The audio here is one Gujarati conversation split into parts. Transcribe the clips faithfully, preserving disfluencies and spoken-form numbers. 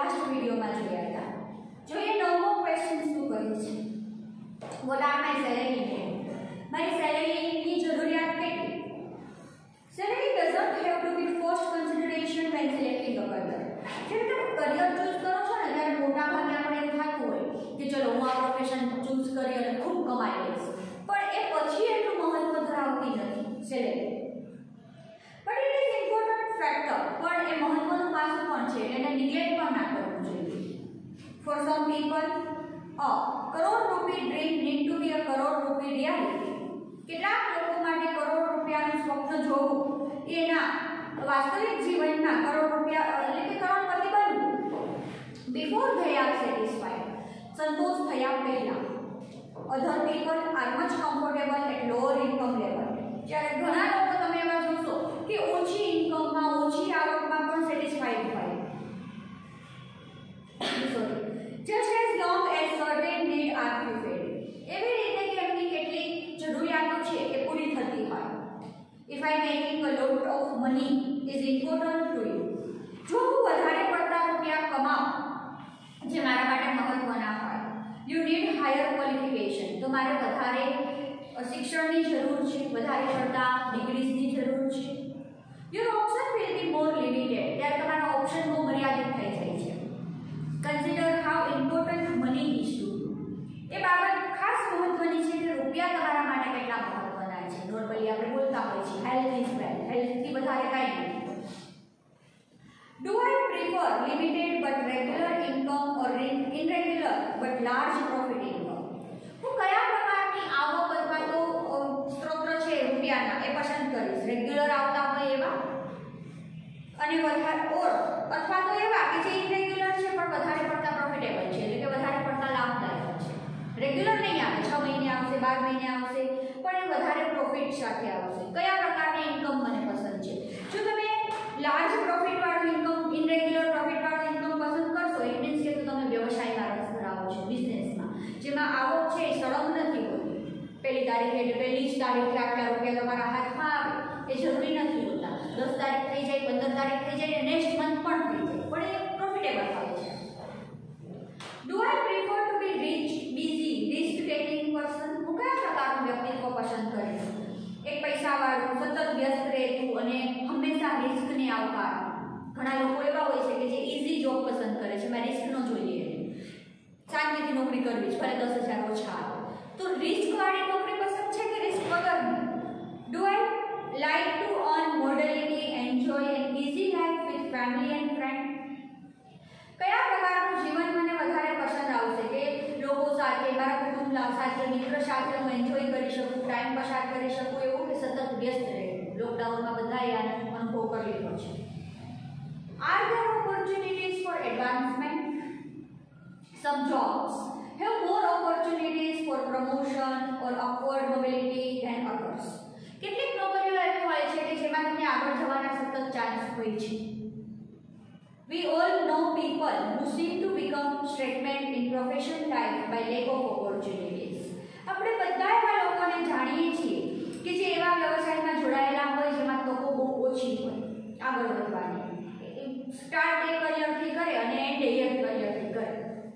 લાસ્ટ વિડિયોમાં જોયા હતા. જોઈએ નવમો ક્વેશ્ચન શું કહે છે. What are my salary need? મારી સેલેરીની જરૂરિયાત કેટલી? Salary doesn't have to be first consideration when selecting a career. જ્યારે તમે કરિયર ચૂઝ કરો છો ને ત્યારે મોટા ભાગે આપણે એમ થતું હોય કે ચલો હું આ પ્રોફેશન ચૂઝ કરી અને ખૂબ કમાઈ લઈશ, પણ એ પછી એટલું મહત્વ ધરાવતી નથી salary. But it is important factor, પણ એ મહત્વનું પાસું પણ છે, એને નિગ્લેક્ટ પણ ના કરવું જોઈએ. For some people a crore rupee dream need to be a crore rupee reality. કેટલાક લોકો માટે કરોડ રૂપિયાનું સ્વપ્ન જોવું એના વાસ્તવિક જીવનમાં કરોડ રૂપિયા એટલે કે કરોડપતિ બનવું બિફોર ધે આર સેટિસ્ફાઈડ, સંતોષ થયા પહેલા. Other people are much comfortable at lower income level. જ્યારે ઘણા લોકો તમે એવા જોશો કે ઓછી ઇન્કમમાં ઓછી આવકમાં પણ સેટિસ્ફાઈડ હોય. Sorry just as long as certain need are fulfilled. એવી રીતે કે એમની કેટલીક જરૂરિયાતો છે એ પૂરી થતી હોય. If I making a lot of money is important to you. જો હું વધારે પડતા રૂપિયા કમાઉં જે મારા માટે મહત્વના હોય, you need higher qualification. તો મારે વધારે શિક્ષણની જરૂર છે, વધારે પડતા ડિગ્રીઝની જરૂર છે. Your option will be more limited. ત્યારે તમારા ઓપ્શન બહુ મર્યાદિત થઈ જાય છે. Consider how important money is to you. એ બાબત ખાસ મહત્વની છે કે રૂપિયા તમારા માટે કેટલા મહત્વના છે. નોર્મલી આપણે બોલતા હોય છે હેલ્થ ઇઝ વેલ્થ, હેલ્થથી વધારે કાંઈ નથી. Do I prefer limited but regular income or irregular but large profit income? હું કયા પ્રકારની આવક અથવા તો સ્ત્રોત છે રૂપિયાના એ પસંદ કરીશ. રેગ્યુલર આવતા હોય એવા અને વધારે ઓર અથવા તો એવા કે જે ઇરેગ્યુલર છે પણ વધારે પડતા પ્રોફિટેબલ છે, એટલે કે વધારે પડતા લાભદાયક છે. રેગ્યુલર નહીં આવે, છ મહિને આવશે, બાર મહિને આવશે, પણ એ વધારે પ્રોફિટ સાથે આવશે. કયા પ્રકારની ઇન્કમ મને પસંદ છે? જો તમે લાર્જ પ્રોફિટ વાળું ઇન્કમ, ઇનરેગ્યુલર પ્રોફિટ વાળું ઇન્કમ પસંદ કરશો, ઇટ મીન્સ કે તમે વ્યવસાયમાં રસ ધરાવો છો, બિઝનેસમાં, જેમાં આવક છે એ સળંગ નથી હોતી. પહેલી તારીખે એટલે પહેલી જ તારીખે આટલા રૂપિયા તમારા હાથમાં આવે એ જરૂરી નથી હોતા. દસ તારીખ થઈ જાય, પંદર તારીખ થઈ જાય, નેક્સ્ટ મંથ પણ થઈ જાય, પણ એ પ્રોફિટેબલ થાય છે. Do I prefer to be rich, busy, risk taking person? હું કયા પ્રકારનું વ્યક્તિત્વ પસંદ કરીશ? એક પૈસાવાળું, સતત વ્યસ્ત રહેતું અને હંમેશા રિસ્કને આવકારવું. ઘણા લોકો એવા હોય છે કે જે ઇઝી જોબ પસંદ કરે છે, મેં રિસ્ક ન જોઈએ, શાંતિથી નોકરી કરવી છે, ભલે દસ હજાર ઓછા આવે. તો રિસ્ક વાળી નોકરી પસંદ છે કે રિસ્ક વગરની? Do I like to earn moderately, enjoy an easy life with family and friends? કયા પ્રકારનું જીવન મને વધારે પસંદ આવશે કે લોકો સાથે, મારા કુટુંબ સાથે, મિત્ર સાથે હું એન્જોય કરી શકું, ટાઈમ પસાર કરી શકું, એવું કે સતત વ્યસ્ત રહેવું? લોકડાઉનમાં બધાએ આનો અનુભવ કરી લીધો છે. Are there opportunities for advancement? Some jobs have more opportunities for promotion or upward mobility than others. કેટલીક નોકરીઓ એવી હોય છે કે જેમાં તમને આગળ જવાના સતત ચાન્સ હોય છે. We all know people who seem to become stagnant in professional life by lack of opportunities. આપણે બધા એવા લોકોને જાણીએ છીએ કે જે એવા વ્યવસાયમાં જોડાયેલા હોય જેમાં તકો બહુ ઓછી હોય આગળ વધવાની. સ્ટાર્ટ એ કરિયરથી કરે અને એન્ડ એ કરિયરથી કરે.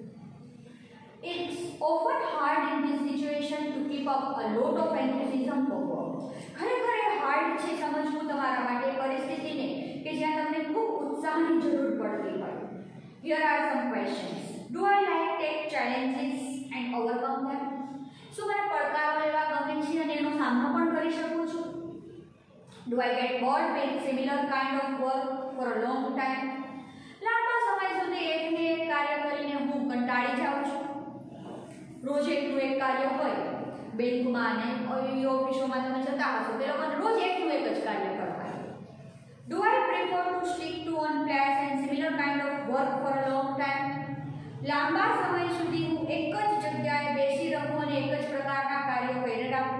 It's often hard in this situation to keep up a lot of enthusiasm for work. ખરેખર એ હાર્ડ છે સમજવું તમારા માટે પરિસ્થિતિને કે જ્યાં તમને ખૂબ ઉત્સાહની જરૂર પડતી હોય. Here are some questions. Do I like take challenges and overcome them? શું મને પડકારો લેવા ગમે છે અને એનો સામનો પણ કરી શકું છું? Do I get bored with similar kind of work for a long time? લાંબા સમય સુધી એકને એક કાર્ય કરીને હું કંટાળી જાઉં છું. રોજ એકનું એક કાર્ય હોય, બેંકમાં ને ઓફિસોમાં તમે જતા હશો તે લોકોને રોજ એકનું એક જ કાર્ય કરતા હોય. Do I prefer to stick to one place and similar kind of work for a long time? લાંબા સમય સુધી હું એક જ જગ્યાએ બેસી રહું અને એક જ પ્રકારના કાર્યો કરી રાખું?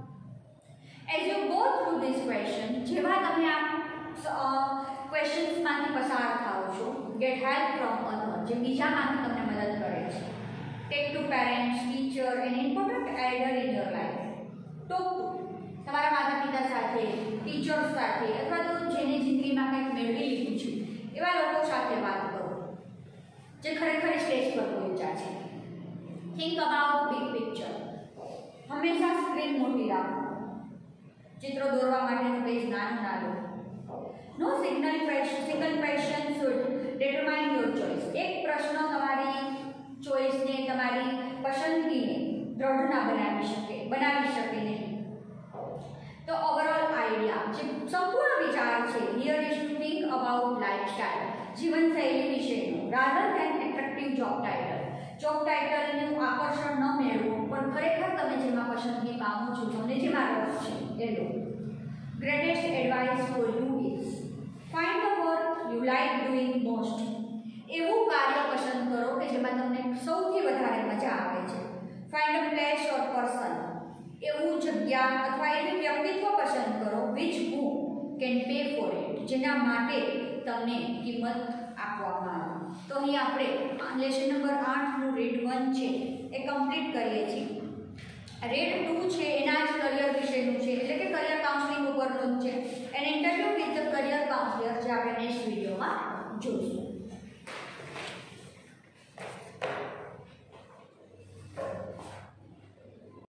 As you go through this question, જેવા તમે આ ક્વેશ્ચન્સમાંથી પસાર થાઓ છો, get help from others, જે બીજામાંથી તમને મદદ કરે છે. Take to parents, teacher and important elder in your life. Talk to તમારા માતા પિતા સાથે, ટીચર્સ સાથે અથવા તો જેને જિંદગીમાં કંઈક મેળવી લીધું છે એવા લોકો સાથે વાત કરો. જે ખરેખર સ્ટેજ પર પહોંચ્યા છે. Think about big picture. હંમેશા સ્ક્રીન મોટી રાખો. ચિત્રો દોરવા માટેનું પેજ નાનું ના લો. No signal question single question should determine your choice. એક પ્રશ્ન તમારી ચોઇસને, તમારી પસંદગીને દ્રઢ ના બનાવી શકે બનાવી શકે નહીં. તો ઓવરઓલ આઈડિયા જે સંપૂર્ણ વિચાર છે here is to think about lifestyle, જીવનશૈલી વિશેનું, rather than attractive job title. Job ટાઇટલનું આકર્ષણ ન મેળવો, પણ ખરેખર તમે જેમાં પસંદગી પામો છો, તમને જેમાં રસ છે એ લો. Greatest advice for you is find the work you like doing most. એવું કાર્ય પસંદ કરો કે જેમાં તમને સૌથી વધારે મજા આવે છે. Find a place or person. એવું જગ્યા અથવા એવી વ્યક્તિત્વ પસંદ કરો which who can pay for it, જેના માટે તમને કિંમત આપવામાં આવે. તો અહીં આપણે લેસન નંબર આઠનું રેડ વન છે એ કમ્પ્લીટ કરીએ છીએ. રેડ ટુ છે એના જ કરિયર વિશેનું છે, એટલે કે કરિયર કાઉન્સેલિંગ ઉપરનું જ છે. An interview with the career counsellor જે આપણે નેક્સ્ટ વિડીયોમાં જોઈશું.